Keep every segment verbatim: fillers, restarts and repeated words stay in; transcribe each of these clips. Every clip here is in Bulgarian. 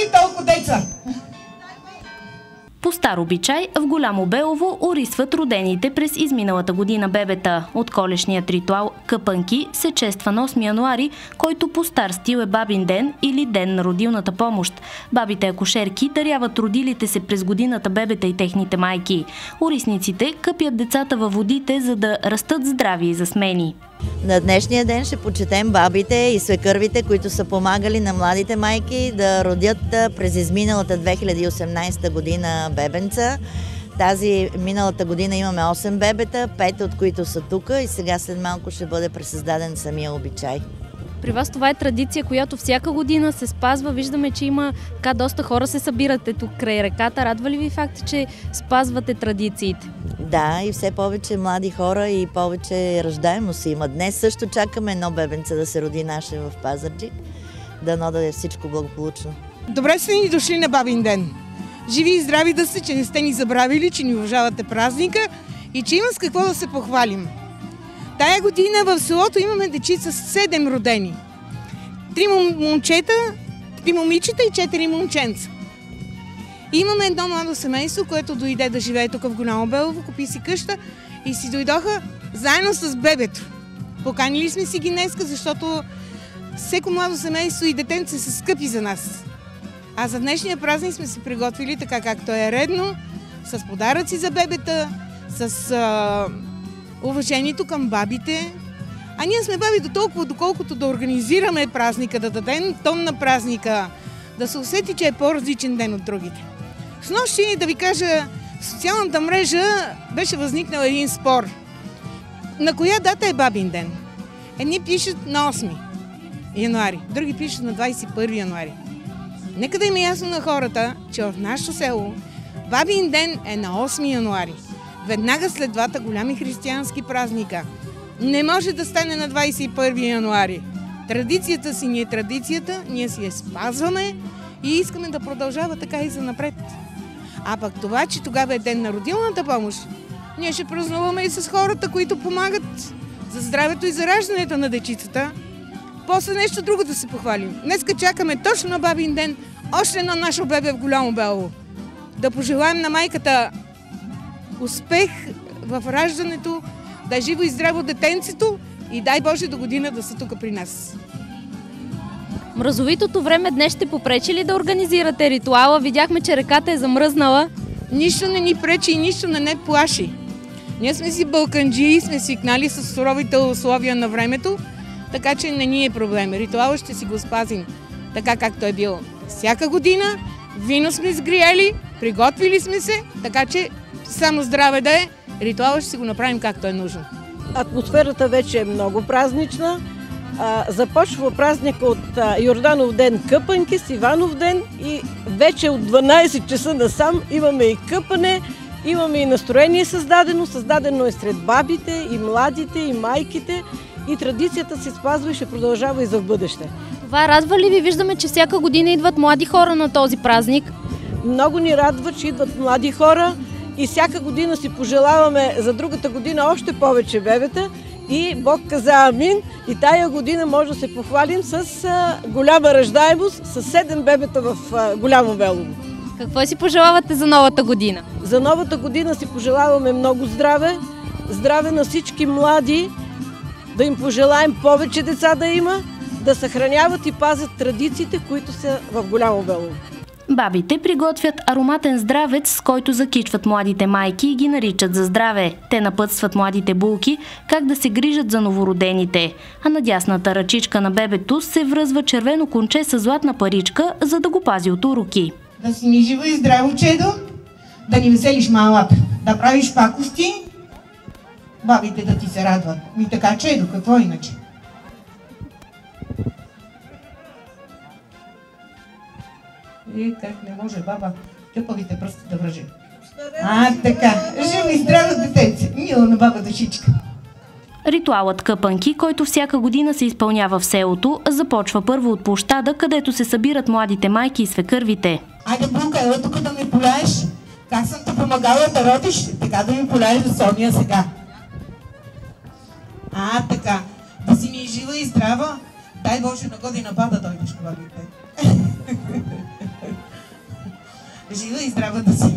ли толкова деца? По стар обичай в Голямо Белово орисват родените през изминалата година бебета. От колешният ритуал Къпанки се чества на осми януари, който по стар стил е бабин ден или ден на родилната помощ. Бабите акушерки даряват родилите се през годината бебета и техните майки. Орисниците къпят децата във водите, за да растат здрави и засмени. На днешния ден ще почетем бабите и свекървите, които са помагали на младите майки да родят през изминалата две хиляди и осемнадесета година бебенца. Тази миналата година имаме осем бебета, пет от които са тук и сега след малко ще бъде пресъздаден самия обичай. При вас това е традиция, която всяка година се спазва. Виждаме, че има така доста хора се събирате тук край реката. Радва ли ви факт, че спазвате традициите? Да, и все повече млади хора и повече раждаемост има. Днес също чакаме едно бебенце да се роди наше в Пазарджик. Дано да е всичко благополучно. Добре сте ни дошли на бабин ден. Живи и здрави да сте, че не сте ни забравили, че ни уважавате празника и че има с какво да се похвалим. Тая година в селото имаме дечица с седем родени. Три момчета, три момичета и четири момченца. Имаме едно младо семейство, което дойде да живее тук в Голямо Белово, купи си къща и си дойдоха заедно с бебето. Поканили сме си ги днеска, защото всеко младо семейство и детенце са скъпи за нас. А за днешния празник сме се приготвили така, както е редно, с подаръци за бебета, с а, уважението към бабите. А ние сме баби до толкова, доколкото да организираме празника, да дадем тон на празника, да се усети, че е по-различен ден от другите. С нощи, да ви кажа, в социалната мрежа беше възникнал един спор. На коя дата е бабин ден? Едни пишат на осми януари, други пишат на двадесет и първи януари. Нека да им е ясно на хората, че в нашото село бабин ден е на осми януари. Веднага след двата голями християнски празника. Не може да стане на двадесет и първи януари. Традицията си ни е традицията, ние си я спазваме и искаме да продължава така и за напред. А пък това, че тогава е ден на родилната помощ, ние ще празнуваме и с хората, които помагат за здравето и за раждането на дечицата. После нещо друго да се похвалим. Днеска чакаме точно на бабин ден още едно наше бебе в Голямо Белово. Да пожелаем на майката успех в раждането, да е живо и здраво детенцето и дай Боже до година да са тук при нас. Мразовитото време днес ще попречи ли да организирате ритуала? Видяхме, че реката е замръзнала. Нищо не ни пречи и нищо не не плаши. Ние сме си балканджии, сме свикнали с суровите условия на времето, така че не ни е проблем. Ритуала ще си го спазим така, както е бил всяка година. Вино сме сгриели, приготвили сме се, така че само здраве да е, ритуала ще си го направим както е нужно. Атмосферата вече е много празнична. А, започва празника от а, Йорданов ден къпанки, с Иванов ден и вече от дванадесет часа насам имаме и къпане, имаме и настроение създадено. Създадено е сред бабите, и младите, и майките и традицията се спазва и ще продължава и за в бъдеще. Това радва ли ви? Виждаме, че всяка година идват млади хора на този празник. Много ни радва, че идват млади хора и всяка година си пожелаваме за другата година още повече бебета и Бог каза амин и тая година може да се похвалим с а, голяма раждаемост, с седем бебета в а, Голямо Белово. Какво си пожелавате за новата година? За новата година си пожелаваме много здраве, здраве на всички млади, да им пожелаем повече деца да има, да съхраняват и пазят традициите, които са в Голямо Белово. Бабите приготвят ароматен здравец, с който закичват младите майки и ги наричат за здраве. Те напътстват младите булки как да се грижат за новородените. А на дясната ръчичка на бебето се връзва червено конче с златна паричка, за да го пази от уроки. Да си ми живо и здраво, чедо, да ни веселиш малата, да правиш пакости, бабите да ти се радват. Ми така, чедо, какво иначе? И как не може баба тъпавите пръсти да връже. А, така. Живо и здраво детенце. Мила на баба душичка. Ритуалът къпанки, който всяка година се изпълнява в селото, започва първо от площада, където се събират младите майки и свекървите. Айде, Булка, ела тук да ми поляеш. Как съм те помагала да родиш, така да ми поляеш за Соня сега. А, така. Да си ми и жива и здрава. Дай Боже на година ба да дойдеш, бабите. Жива и здрава да си!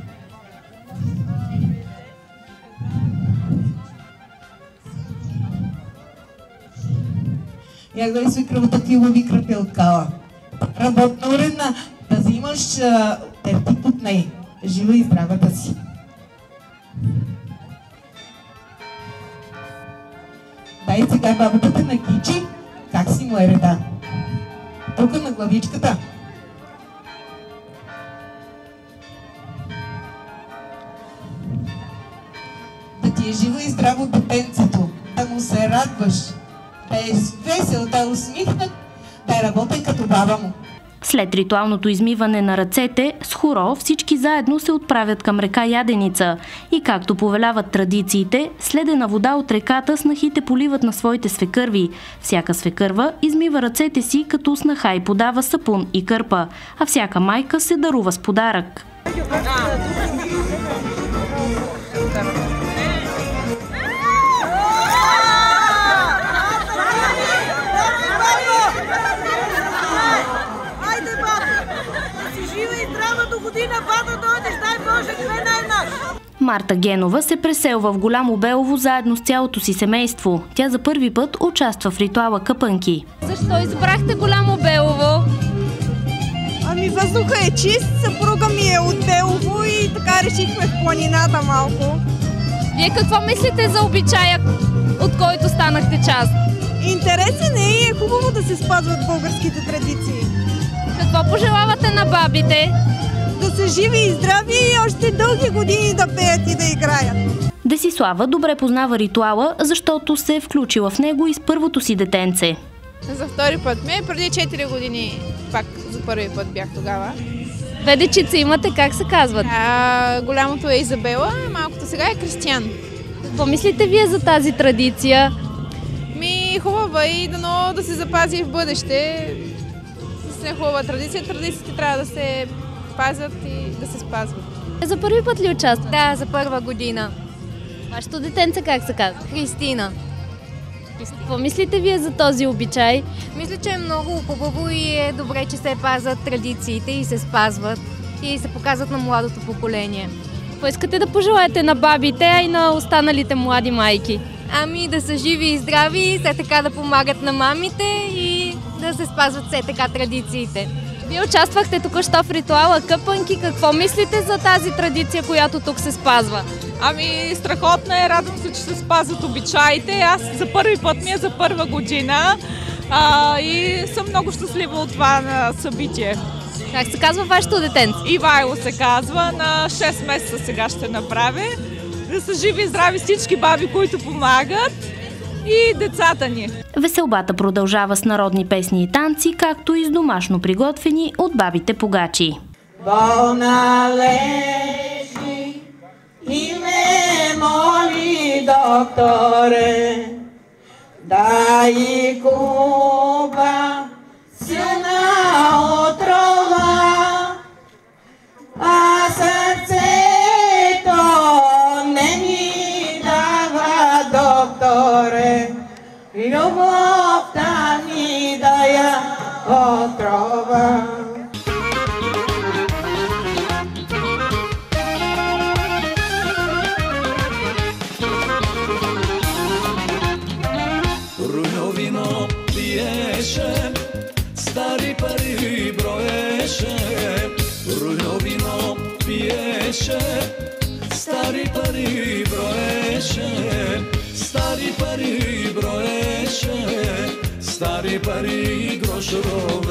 Як да ли свекръвата ти лови крапелкала? Работна уредна, да взимаш тертип от нея. Жива и здрава да си! Дай сега бабата те накичи, как си му е реда. Тук на главичката. Да ти е живо и здраво детенцето, да му се радваш, да е весел, да е усмихнат, да е работен като баба му. След ритуалното измиване на ръцете, с хоро всички заедно се отправят към река Яденица и както повеляват традициите, следена вода от реката снахите поливат на своите свекърви. Всяка свекърва измива ръцете си, като снаха и подава сапун и кърпа, а всяка майка се дарува с подарък. Марта Генова се преселва в Голямо Белово заедно с цялото си семейство. Тя за първи път участва в ритуала Къпанки. Защо избрахте Голямо Белово? Ами въздуха е чист, съпруга ми е от Белово и така решихме в планината малко. Вие какво мислите за обичая, от който станахте част? Интересен е и е хубаво да се спазват българските традиции. Какво пожелавате на бабите? Да са живи и здрави и още дълги години да пеят и да играят. Десислава добре познава ритуала, защото се е включила в него и с първото си детенце. За втори път ми, преди четири години пак за първи път бях тогава. Две дечица имате, как се казват? А, голямото е Изабела, малкото сега е Кристиян. Какво мислите вие за тази традиция? Ми хубава и дано да се запази и в бъдеще. С не хубава традиция, традициите трябва да се пазят и да се спазват. За първи път ли участвате? Да, за първа година. Вашето детенце как се казва? Христина. Какво мислите вие за този обичай? Мисля, че е много хубаво и е добре, че се пазят традициите и се спазват и се показват на младото поколение. Какво искате да пожелаете на бабите, а и на останалите млади майки? Ами да са живи и здрави, все така да помагат на мамите и да се спазват все така традициите. Вие участвахте току-що в ритуала Къпанки. Какво мислите за тази традиция, която тук се спазва? Ами, страхотно е, радвам се, че се спазват обичаите. Аз за първи път ми е за първа година а, и съм много щастлива от това на събитие. Как се казва вашето детенце? Ивайло се казва, на шест месеца сега ще направя. Да са живи и здрави всички баби, които помагат и децата ни. Веселбата продължава с народни песни и танци, както и с домашно приготвени от бабите погачи. Болна лежи и ме моли, докторе, дай куба силна отрова, а сърцето не ми дава, докторе, любовта ми дая отрова. Руйно пиеше, стари пари броеше. Руйно вино пиеше, стари пари броеше. Стари пари броеше, стари пари грошово.